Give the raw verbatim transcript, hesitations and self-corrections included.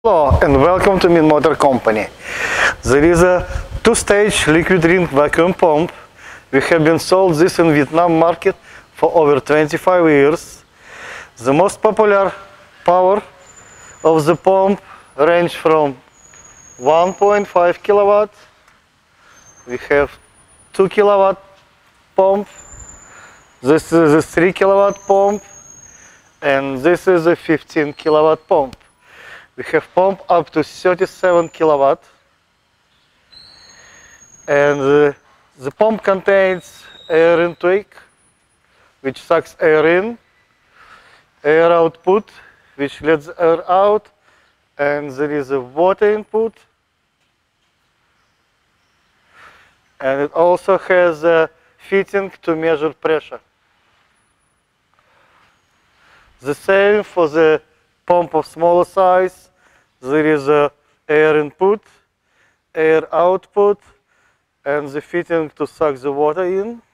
Hello and welcome to Min Motor Company. There is a two-stage liquid ring vacuum pump. We have been sold this in Vietnam market for over twenty-five years. The most popular power of the pump range from one point five kilowatt. We have two kilowatt pump. This is a three kilowatt pump, and this is a fifteen kilowatt pump. We have pump up to thirty-seven kilowatt, and uh, the pump contains air intake, which sucks air in, air output, which lets air out, and there is a water input, and it also has a fitting to measure pressure. The same for the pump of smaller size. There is a air input, air output, and the fitting to suck the water in.